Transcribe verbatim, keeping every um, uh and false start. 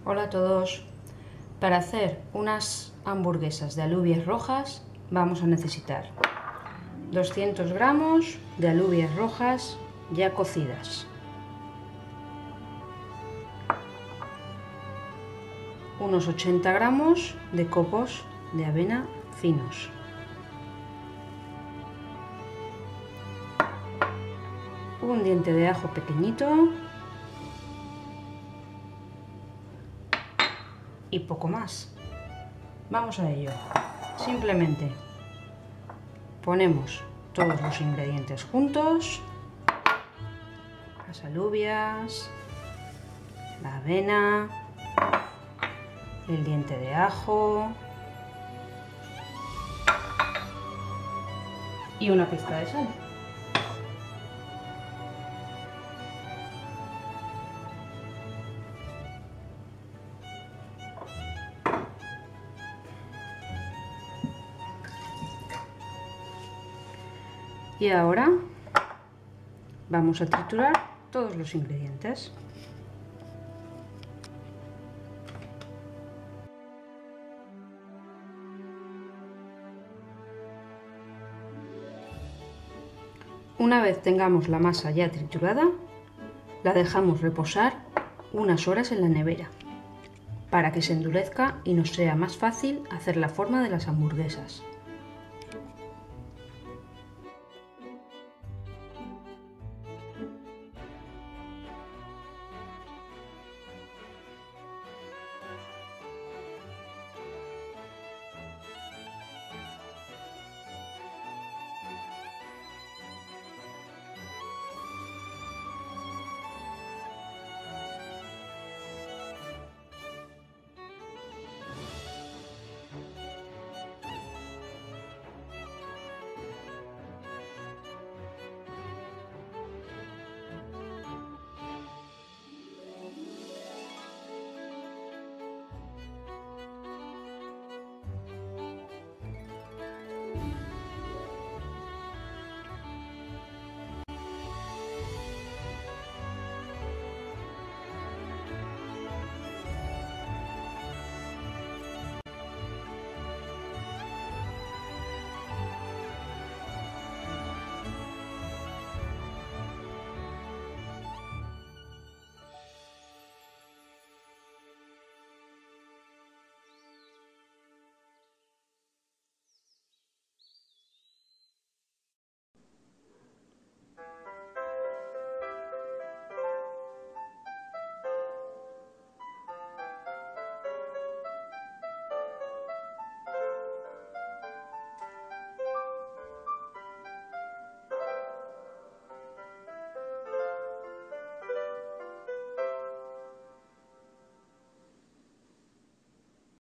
Hola a todos. Para hacer unas hamburguesas de alubias rojas vamos a necesitar doscientos gramos de alubias rojas ya cocidas, unos ochenta gramos de copos de avena finos, un diente de ajo pequeñito y poco más. Vamos a ello. Simplemente ponemos todos los ingredientes juntos: las alubias, la avena, el diente de ajo y una pizca de sal. Y ahora vamos a triturar todos los ingredientes. Una vez tengamos la masa ya triturada, la dejamos reposar unas horas en la nevera para que se endurezca y nos sea más fácil hacer la forma de las hamburguesas.